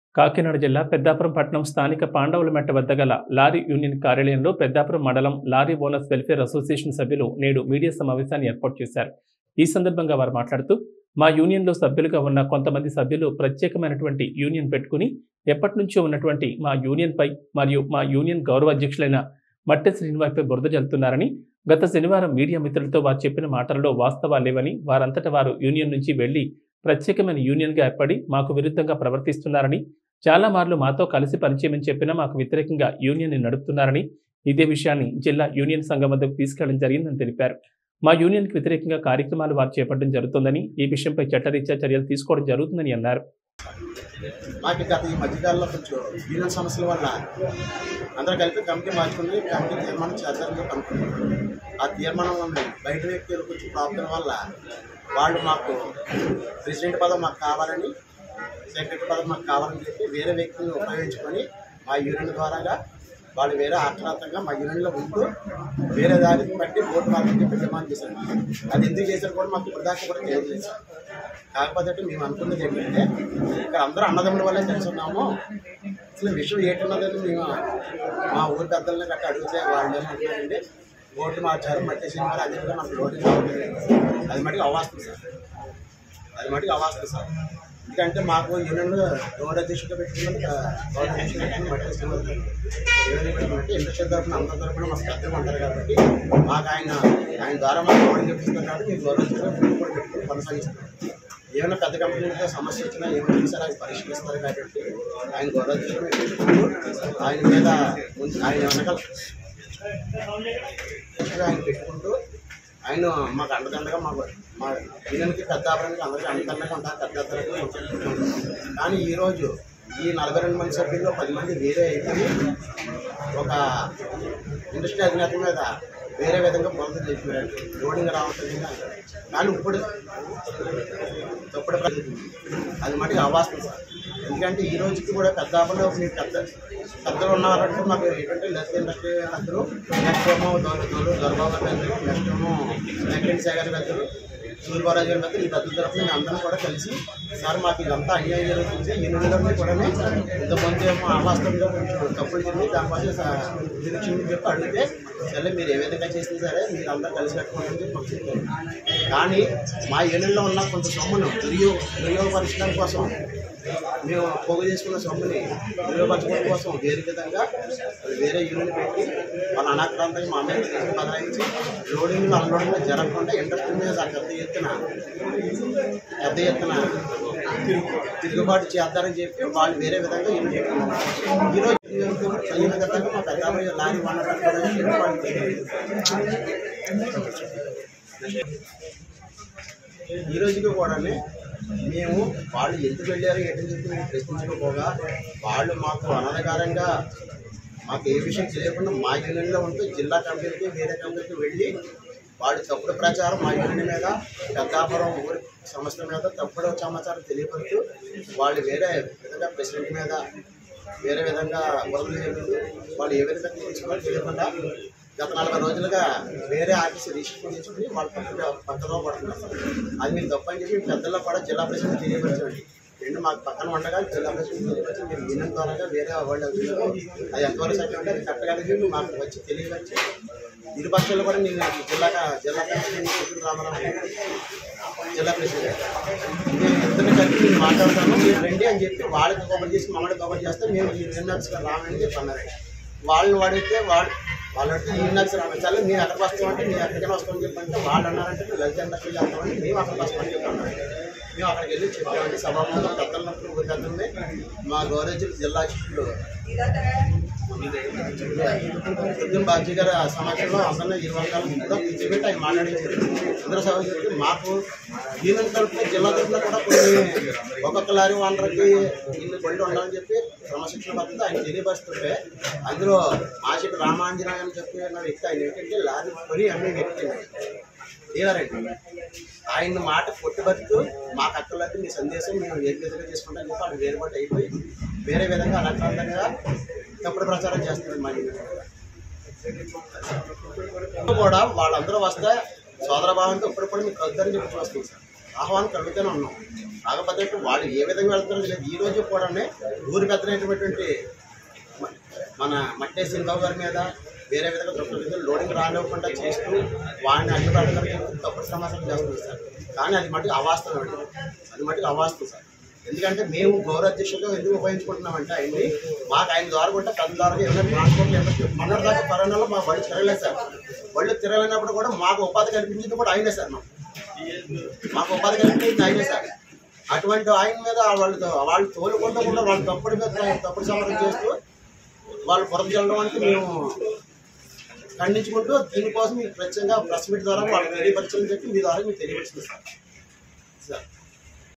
కాకినాడ జిల్లా పెద్దాపురం పట్టణం స్థానిక పాండవులమెట్ట వద్ద గల లారీ యూనియన్ కార్యాలయంలో పెద్దాపురం మండలం లారీ ఓనర్స్ వెల్ఫేర్ అసోసియేషన్ సభ్యులు నేడు మీడియా సమావేశాన్ని ఏర్పాటు చేశారు. ఈ సందర్భంగా వారు మాట్లాడుతూ, మా యూనియన్లో సభ్యులుగా ఉన్న కొంతమంది సభ్యులు ప్రత్యేకమైనటువంటి యూనియన్ పెట్టుకుని ఎప్పటి నుంచో ఉన్నటువంటి మా యూనియన్పై మరియు మా యూనియన్ గౌరవ అధ్యక్షులైన మట్టె శ్రీనివాస్పై బురద జల్లుతున్నారని, గత శనివారం మీడియా మిత్రులతో వారు చెప్పిన మాటలలో వాస్తవాలు లేవని, వారంతట వారు యూనియన్ నుంచి వెళ్లి ప్రత్యేకమైన యూనియన్గా ఏర్పడి మాకు విరుద్ధంగా ప్రవర్తిస్తున్నారని, చాలా మార్లు మాతో కలిసి పనిచేయమని చెప్పినా మాకు వ్యతిరేకంగా యూనియన్ని నడుపుతున్నారని, ఇదే విషయాన్ని జిల్లా యూనియన్ సంఘం వద్దకు తీసుకెళ్లడం జరిగిందని తెలిపారు. మా యూనియన్కి వ్యతిరేకంగా కార్యక్రమాలు వారు చేపట్టడం జరుగుతుందని, ఈ విషయంపై చట్టరీత్యా చర్యలు తీసుకోవడం జరుగుతుందని అన్నారు. మాకు గత ఈ మధ్యకాలంలో కొంచెం యూనియన్ సమస్యల వల్ల అందరూ కలిపి కమిటీ మార్చుకుని కమిటీ తీర్మానం చేద్దామని అనుకున్నాం. ఆ తీర్మానం బయట వ్యక్తులు కొంచెం ప్రాబ్లం వల్ల వాళ్ళు మాకు ప్రెసిడెంట్ పదవి మాకు కావాలని, సెక్రటరీ పదవి మాకు కావాలని చెప్పి వేరే వ్యక్తులను ఉపయోగించుకొని మా యూనియన్ ద్వారాగా వాళ్ళు వేరే ఆక్రాంతంగా మా యూనియన్లో ఉంటూ వేరే దానికి బట్టి ఓటు మార్కుని చెప్పి డిమాండ్ చేశారు. అది ఎందుకు చేశారు కూడా మాకు ఇప్పటిదాకా కూడా తెలియలేదు సార్. కాకపోతే మేము అనుకున్నది ఏంటంటే, ఇక్కడ అందరూ అన్నదమ్ముల వల్లే తెలుసున్నాము, అసలు విషయం ఏంటున్నదని మేము మా ఊరి పెద్దలని గట్ట అడిగితే వాళ్ళు ఏమంటున్నారండి, ఓటు మార్చారు మట్టి సినిమాలు అదే కూడా మనకు ఓటు అది మటుకు అవాస్తుంది సార్. అది మటుకు అవాస్తుంది సార్. ఎందుకంటే మాకు యూనియన్ గౌరవ అధ్యక్షుడిగా పెట్టుకున్నది గౌరవ అధ్యక్షుడు పెట్టుకుని మట్టి సినిమాలు ఏమైనా పెట్టుకుంటే ఇండస్ట్రియల్ తరఫున అందరి తరఫున మాకు పెద్దగా ఉంటారు కాబట్టి మాకు ఆయన ద్వారా మాకు గౌరవం చెప్తున్నారు కాబట్టి మేము గౌరవ అధ్యక్షుడిగా కూడా పెట్టుకుని కొనసాగిస్తున్నాం. ఏమైనా పెద్ద కంపెనీలతో సమస్య వచ్చినా ఏమైనా చూసారో అది పరిష్కరిస్తారు కాబట్టి ఆయన గౌరవ అధ్యక్షుడు పెట్టుకుంటూ ఆయన మీద ఆయన వెనకాల ఆయన పెట్టుకుంటూ ఆయన మాకు అండదండగా మా యూనియన్కి పెద్దాపురానికి అందరికీ అండదండగా ఉంటారు, పెద్ద ఉంటారు. కానీ ఈరోజు ఈ 42 మంది సభ్యుల్లో 10 మంది వేరే అయిపోయి ఒక ఇండస్ట్రీ అధినేత మీద వేరే విధంగా పొందలు చెప్పారండి. లోడింగ్ రావట్లేదు కానీ ఇప్పుడు అది మటుకు అవాస్తుంది సార్. ఎందుకంటే ఈ రోజుకి కూడా పెద్దాపురంలో మీరు పెద్దలు ఉన్నారంటే మాకు ఏంటంటే లెస్ ఇండస్ట్రీ పెద్దలు, నెక్స్ట్ ఏమో దొరబాబు పెద్దలు, నెక్స్ట్ ఏమో వెంకటేశ్వర సాగర్ పెద్దలు, సూర్యబారాజు గారి పెద్దలు, ఈ పెద్దల తరఫున మేము అందరం కూడా కలిసి సార్ మాకు ఇదంతా అన్యాయం జరుగుతుంది, ఈ నుండి కూడా ఇంతమంది ఏమో అవాస్తవంగా కొంచెం తప్పులు జరిగి దానికోసం నిరీక్షణ చెప్పి అడిగితే సరే మీరు ఏ విధంగా చేసినా సరే మీరు అందరూ కలిసి కట్టుకోండి చెప్పి మాకు చెప్పారు. కానీ మా యూనియన్లో ఉన్న కొంత సొమ్మును వినియోగపరచడం కోసం మేము పోగు చేసుకున్న సొమ్ముని వినియోగపరచుకోవడం కోసం వేరే విధంగా వేరే యూనియన్ పెట్టి వాళ్ళ అనాక్రాంతంగా మా మీద బదలాయించి లోడింగ్లు అన్లోడింగ్లు జరగకుండా ఇండస్ట్రీ మీద పెద్ద ఎత్తున తిరుగుబాటు చేద్దారని చెప్పి వాళ్ళు వేరే విధంగా యూనియన్ పెట్టుకున్నారు. ఈరోజు ఈ విధంగా మా పెద్ద లారీ ఈ రోజుకి కూడా మేము వాళ్ళు ఎందుకు వెళ్ళారు ఏంటని చెప్పి మేము ప్రశ్నించుకోగా వాళ్ళు మాకు అనధికారంగా మాకు ఏ విషయం తెలియకుండా మా యూనియన్లో ఉంటూ జిల్లా కమిటీకి వేరే కమిటీకి వెళ్ళి వాళ్ళు తప్పుడు ప్రచారం మా యూనియన్ మీద పెద్దాపురం ఊరి సంస్థల మీద తప్పుడు సమాచారం తెలియపరుస్తూ వాళ్ళు వేరే విధంగా ప్రెసిడెంట్ మీద వేరే విధంగా బదులు చేస్తూ వాళ్ళు ఏ విధంగా తీసుకోవాలో తెలియకుండా గత 40 రోజులుగా వేరే ఆఫీస్ రిజిస్ట్రేషన్ చేసుకుని వాళ్ళు పక్కదో పడుతున్నారు. అది మీరు తప్పని చెప్పి పెద్దల్లో కూడా జిల్లా ప్రెసిడెంట్ తెలియపరచండి. రెండు మాకు పక్కన ఉండగా జిల్లా ప్రెసిడెంట్ తెలియపరిచి మీరు యూనియన్ ద్వారా వేరే వాళ్ళు అది ఎంతవరకు సత్యం అంటే అది కట్టగలిగి మాకు వచ్చి తెలియపరిచి ఇరు పక్షాలు కూడా నేను జిల్లా ప్రెసిడెంట్ రామారావు జిల్లా ప్రెసిడెంట్ మేము ఇద్దరిని కలిపి నేను మాట్లాడతాను, మీరు రండి అని చెప్పి వాళ్ళకి కవర్ చేసి మమ్మల్ని కవర్ చేస్తే మేము ఈ యూనియన్స్ రామని చెప్పి అన్నారండి. వాళ్ళని అడిగితే వాళ్ళు అంటే యూనియన్స్ రావాలి, మేము ఎక్కడికి వస్తామంటే మేము ఎక్కడికైనా వస్తామని చెప్పంటే వాళ్ళు అన్నారంటే మేము లలిత ఇండస్ట్రీ వెళ్తామని మేము అక్కడికి వస్తామని చెప్పి అన్నారండి. మేము అక్కడికి వెళ్ళి చెప్పామంటే సభాముఖంగా పెద్దలప్పుడు ఊరి పెద్దల్ని మా గౌరవ జిల్లా అధ్యక్షుడు బాజీ గారి సమాజంలో అందరినీ 20 వర్గాలు కూడా కూర్చోబెట్టి ఆయన మాట్లాడించారు. అందరూ సభ చెప్పి మాకు యూనియన్ తరఫున జిల్లా తరఫున కూడా కొన్ని ఒక్కొక్క లారీ ఓనర్కి ఇన్ని బండి ఉండాలని చెప్పి క్రమశిక్షణ పద్ధతి ఆయన తెలియపరుస్తుంటే అందులో మాషిటి రామాంజనేయ అని చెప్పి వ్యక్తి ఆయన ఏంటంటే లారీ కొని అమ్మే వ్యక్తి డీలరండి. ఆయన మాట కొట్టుబడుతూ మాకు అక్కర్లేదు మీ సందేశం మేము ఏ విధంగా చేసుకుంటాం చెప్పి వాళ్ళు వేరుబాటు అయిపోయి వేరే విధంగా అనక్రాంతంగా తప్పుడు ప్రచారం చేస్తున్నారు. మా కూడా వాళ్ళందరూ వస్తే సోదర భావంతో ఇప్పుడు కూడా మీకు వద్దని చెప్పి వస్తుంది సార్. ఆహ్వానం కలుగుతూనే ఉన్నాం. కాకపోతే వాళ్ళు ఏ విధంగా వెళ్తారో లేదు. ఈ రోజు కూడా ఊరి పెద్దనైనటువంటి మన మట్టే సింధవ్ గారి మీద వేరే విధంగా దృష్టి లోడింగ్ రానివ్వకుండా చేస్తూ వాడిని అడ్డుపడడానికి తప్పుడు సమాచారం చేస్తుంది సార్. కానీ అది మటుకు అవాస్తవం అండి, అది మటుకు అవాస్తవం సార్. ఎందుకంటే మేము గౌరవాధ్యక్షులుగా ఎందుకు ఉపయోగించుకుంటున్నామంటే ఆయన్ని మాకు ఆయన ద్వారా కూడా పెద్ద ద్వారా ఏమైనా ట్రాన్స్పోర్ట్ ఏమైనా మొన్నటి దాకా కరోనాలో మా బళ్ళు తిరగలేదు సార్. బళ్ళు తిరగలేనప్పుడు కూడా మాకు ఉపాధి కల్పించింది కూడా ఆయనే సార్. మాకు ఉపాధి కల్పించింది ఆయనే సార్. అటువంటి ఆయన మీద వాళ్ళు తోలుకుంటూ కూడా వాళ్ళు తప్పుడు సమాధానం చేస్తూ వాళ్ళు బురద చల్లడానికి మేము ఖండించుకుంటూ దీనికోసం మీకు ప్రత్యేకంగా ప్రెస్ మీట్ ద్వారా వాళ్ళు తెలియపరచాలని చెప్పి మీ ద్వారా మీకు తెలియపరుస్తుంది సార్.